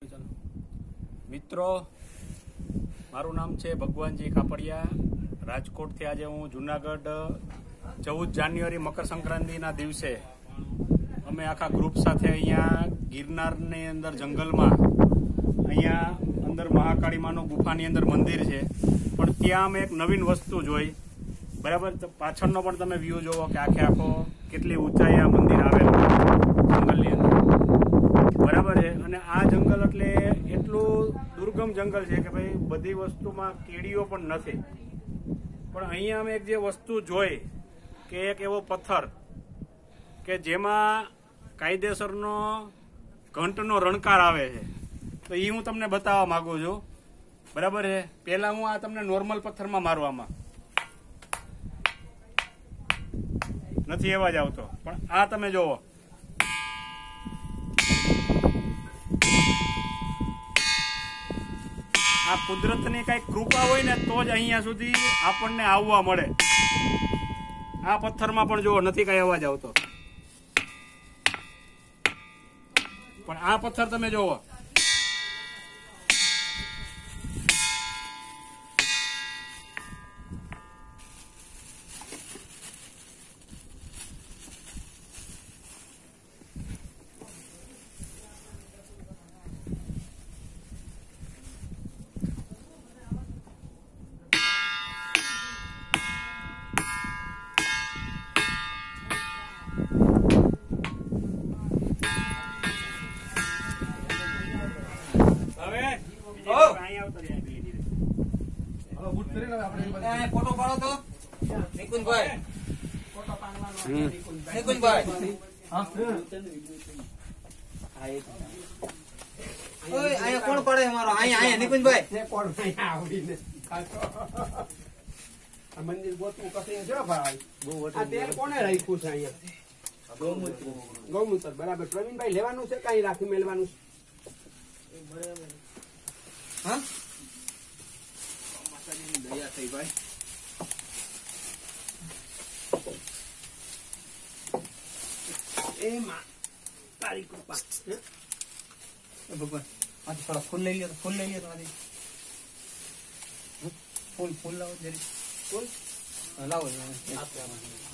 મિત્રો, મારું નામ છે ભગવાનજી કાપડિયા. રાજકોટથી આજે હું જુનાગઢ 14 જાન્યુઆરી મકર સંક્રાંતિના દિવસે અમે આખા ગ્રુપ સાથે અહીંયા ગિરનારની અંદર જંગલમાં અહીંયા અંદર મહાકાળી માનું ગુફાની અંદર મંદિર છે, પણ ત્યાં અમે એક નવીન વસ્તુ જોઈ. બરાબર, પાછળનો પણ તમે વ્યૂ જોવો કે આખો કેટલી ઊંચાઈ આ મંદિર આવેલું જંગલની અંદર. બરાબર છે. અને આ જંગલ એટલે એટલું દુર્ગમ જંગલ છે કે ભાઈ બધી વસ્તુમાં કીડીઓ પણ નથી. પણ અહીંયા અમે એક જે વસ્તુ જોઈ કે એક એવો પથ્થર કે જેમાં કાયદેસરનો ઘંટનો રણકાર આવે છે, તો એ હું તમને બતાવવા માંગુ છું. બરાબર છે. પહેલા હું આ તમને નોર્મલ પથ્થરમાં મારવામાં નથી અવાજ આવતો, પણ આ તમે જોવો. આ કુદરતની કઈ કૃપા હોય ને તો જ અહીંયા સુધી આપણને આવવા મળે. આ પથ્થરમાં પણ જુઓ નથી કઈ અવાજ આવતો, પણ આ પથ્થર તમે જોવો. ફોટો પાડો તો નિકુંજભાઈ. નિકુંજભાઈ અહીંયા કોણ પડે મારો? અહીંયા નિકુંજભાઈ મંદિર ગોતવું કશે છે ભાઈ. આ તેલ કોને રાખ્યું છે અહીંયા? ગૌમૂત્ર. બરાબર. પ્રવીણભાઈ લેવાનું છે કઈ રાખી મેળવાનું છે? હા દયા થઈ ભાઈ. એમાં તારી કૃપા. ભગવાન આથી થોડા ફૂલ લઈ લ્યો. ફૂલ લઈ લ્યો તમારી. ફૂલ લાવો જરી. ફૂલ લાવો.